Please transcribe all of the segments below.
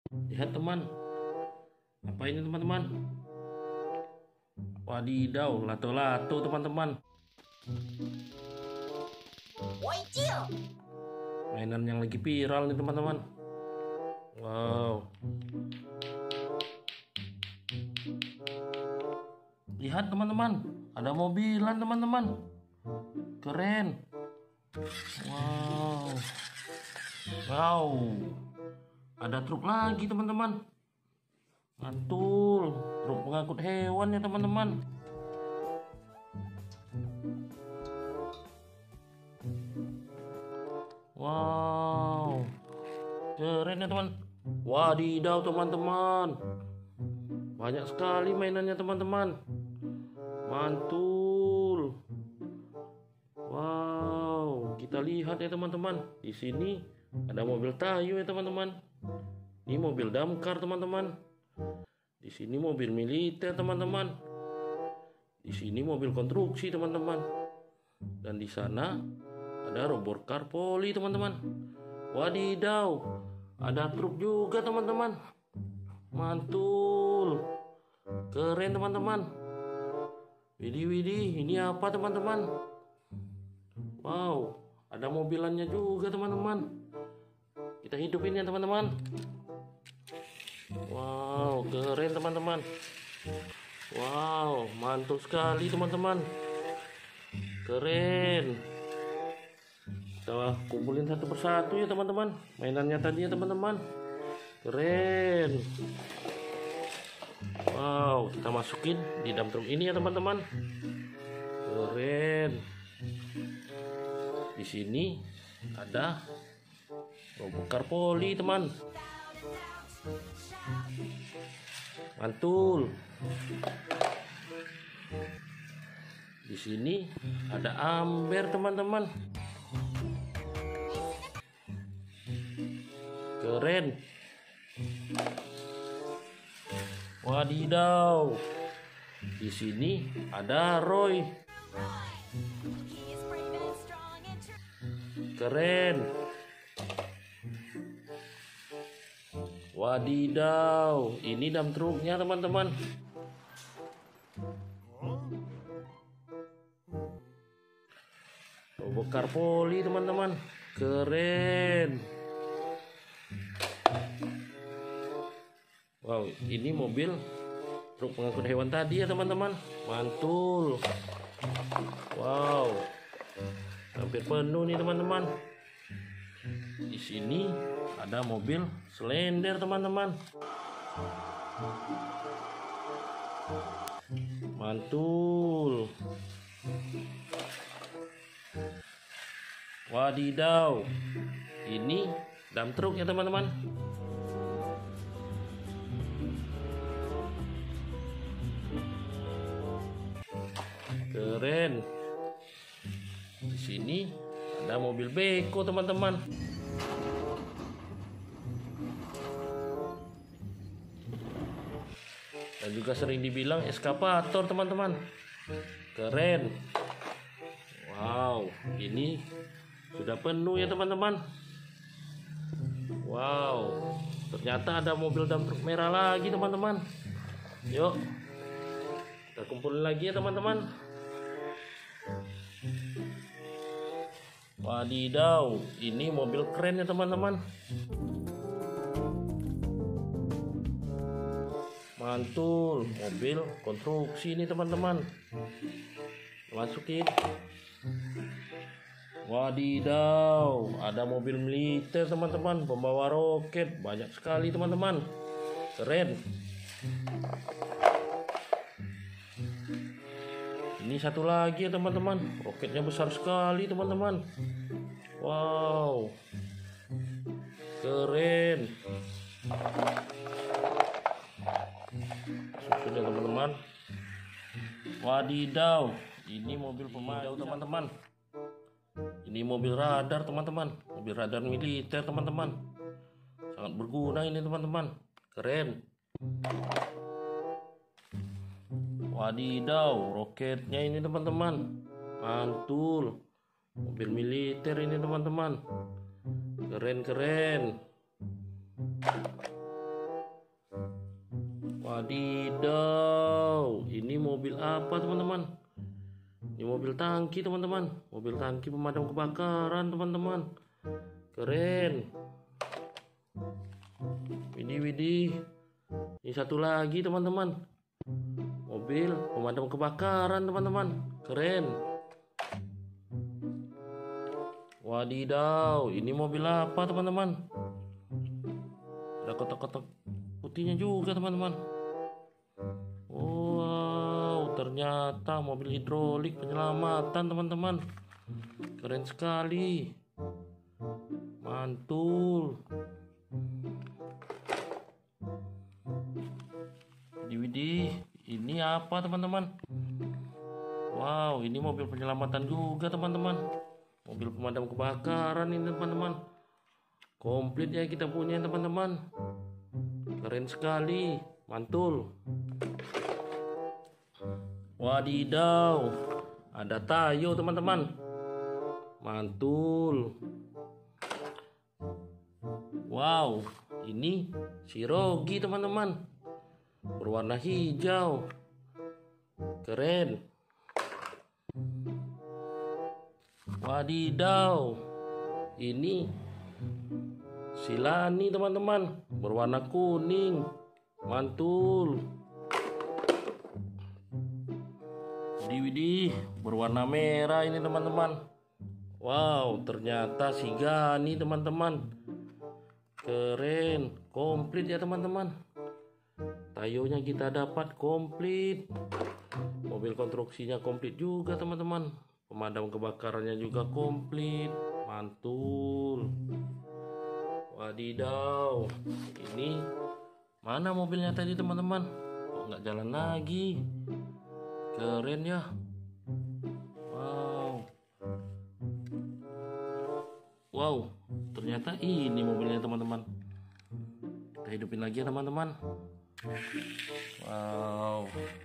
Lihat teman, apa ini teman-teman? Wadidaw, lato-lato teman-teman. Mainan yang lagi viral nih teman-teman. Wow. Lihat teman-teman, ada mobilan teman-teman. Keren. Wow. Wow. Ada truk lagi teman-teman. Mantul, truk pengangkut hewan ya teman-teman. Wow, keren ya teman. Wadidaw teman-teman, banyak sekali mainannya teman-teman. Mantul. Wow, kita lihat ya teman-teman. Di sini ada mobil Tayo ya teman-teman. Ini mobil damkar teman-teman. Di sini mobil militer teman-teman. Di sini mobil konstruksi teman-teman. Dan di sana ada robot car poli teman-teman. Wadidaw, ada truk juga teman-teman. Mantul, keren teman-teman. Widih, ini apa teman-teman? Wow, ada mobilannya juga teman-teman. Kita hidupin ya teman-teman. Wow, keren teman-teman. Wow, mantul sekali teman-teman. Keren. Kita kumpulin satu persatu ya teman-teman. Mainannya tadi ya teman-teman. Keren. Wow, kita masukin di dalam truk ini ya teman-teman. Keren. Di sini ada robot car poli teman. Mantul. Di sini ada Amber teman-teman. Keren. Wadidaw. Di sini ada Roy. Keren. Wadidaw, ini dam truknya teman-teman. Robot car poli teman-teman. Keren. Wow, ini mobil truk pengangkut hewan tadi ya teman-teman. Mantul. Wow, hampir penuh nih teman-teman. Di sini ada mobil Slender teman-teman. Mantul. Wadidaw, ini dam truk ya teman-teman. Keren. Di sini ada mobil beko teman-teman. Dan juga sering dibilang eskapator teman-teman. Keren. Wow, ini sudah penuh ya teman-teman. Wow, ternyata ada mobil dump truk merah lagi teman-teman. Yuk, kita kumpulin lagi ya teman-teman. Wadidaw, ini mobil keren ya teman-teman. Mantul, mobil konstruksi ini teman-teman. Masukin. Wadidaw, ada mobil militer teman-teman, pembawa roket, banyak sekali teman-teman. Keren. Ini satu lagi ya teman-teman, roketnya besar sekali teman-teman. Wow, keren. Sudah teman-teman. Wadidaw, ini mobil pemadam teman-teman. Ini mobil radar teman-teman, mobil radar militer teman-teman. Sangat berguna ini teman-teman. Keren. Wadidaw, roketnya ini teman-teman. Mantul. Mobil militer ini teman-teman. Keren-keren. Wadidaw, ini mobil apa teman-teman? Ini mobil tangki teman-teman, mobil tangki pemadam kebakaran teman-teman. Keren. Widih. Ini satu lagi teman-teman, mobil pemadam kebakaran teman-teman. Keren. Wadidaw, ini mobil apa teman-teman? Ada kotak-kotak putihnya juga teman-teman. Wow, ternyata mobil hidrolik penyelamatan teman-teman. Keren sekali, mantul. Widih, ini apa teman-teman? Wow, ini mobil penyelamatan juga teman-teman. Mobil pemadam kebakaran ini teman-teman. Komplit ya kita punya teman-teman. Keren sekali, mantul. Wadidaw, ada Tayo teman-teman. Mantul. Wow, ini si Rogi teman-teman, berwarna hijau. Keren. Wadidaw, ini si Lani teman-teman, berwarna kuning. Mantul. Widih, berwarna merah ini teman-teman. Wow, ternyata si Gani teman-teman. Keren, komplit ya teman-teman. Tayonya kita dapat komplit. Mobil konstruksinya komplit juga teman-teman. Pemadam kebakarannya juga komplit. Mantul. Wadidaw, ini mana mobilnya tadi teman-teman? Kok nggak jalan lagi? Keren ya. Wow, ternyata ini mobilnya teman-teman. Kita hidupin lagi ya teman-teman. Wow,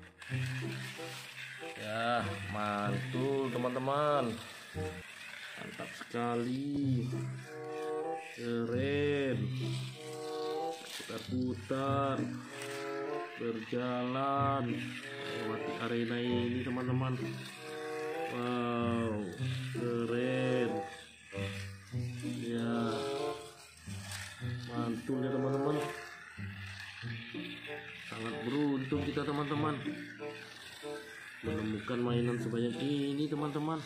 ya mantul teman-teman, mantap sekali, keren. Kita putar, berjalan melewati arena ini teman-teman. Wow, keren ya, mantul ya teman-teman. Sangat beruntung kita teman-teman menemukan mainan sebanyak ini teman-teman.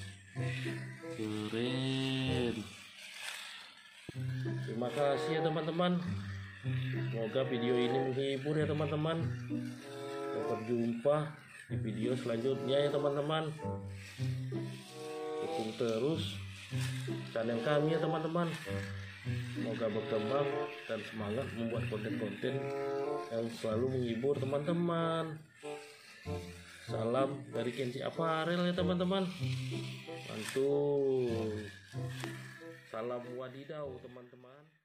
Keren. Terima kasih ya teman-teman. Semoga video ini menghibur ya teman-teman. Sampai jumpa di video selanjutnya ya teman-teman. Dukung terus channel kami ya teman-teman. Semoga berkembang dan semangat membuat konten-konten yang selalu menghibur teman-teman. Salam dari Kenzi Apparel ya teman-teman. Mantul. Salam wadidaw teman-teman.